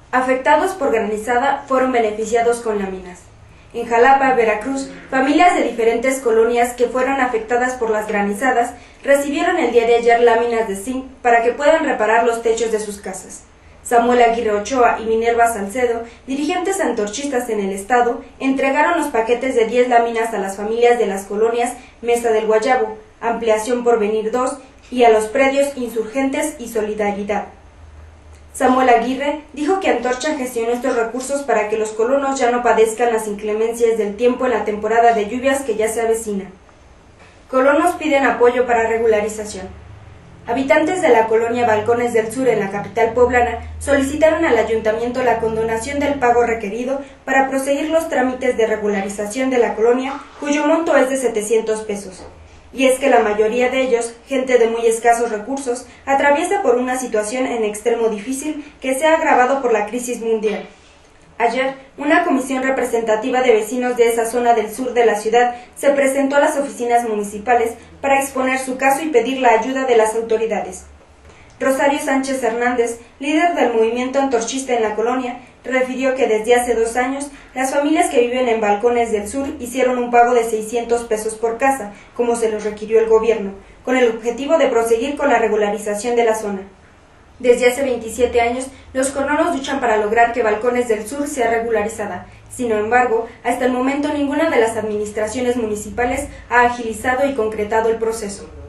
Afectados por granizada fueron beneficiados con láminas. En Jalapa, Veracruz, familias de diferentes colonias que fueron afectadas por las granizadas recibieron el día de ayer láminas de zinc para que puedan reparar los techos de sus casas. Samuel Aguirre Ochoa y Minerva Salcedo, dirigentes antorchistas en el estado, entregaron los paquetes de 10 láminas a las familias de las colonias Mesa del Guayabo, Ampliación Porvenir 2 y a los predios Insurgentes y Solidaridad. Samuel Aguirre dijo que Antorcha gestionó estos recursos para que los colonos ya no padezcan las inclemencias del tiempo en la temporada de lluvias que ya se avecina. Colonos piden apoyo para regularización. Habitantes de la colonia Balcones del Sur en la capital poblana solicitaron al ayuntamiento la condonación del pago requerido para proseguir los trámites de regularización de la colonia, cuyo monto es de 700 pesos. Y es que la mayoría de ellos, gente de muy escasos recursos, atraviesa por una situación en extremo difícil que se ha agravado por la crisis mundial. Ayer, una comisión representativa de vecinos de esa zona del sur de la ciudad se presentó a las oficinas municipales para exponer su caso y pedir la ayuda de las autoridades. Rosario Sánchez Hernández, líder del movimiento antorchista en la colonia, refirió que desde hace 2 años las familias que viven en Balcones del Sur hicieron un pago de 600 pesos por casa, como se los requirió el gobierno, con el objetivo de proseguir con la regularización de la zona. Desde hace 27 años, los colonos luchan para lograr que Balcones del Sur sea regularizada. Sin embargo, hasta el momento ninguna de las administraciones municipales ha agilizado y concretado el proceso.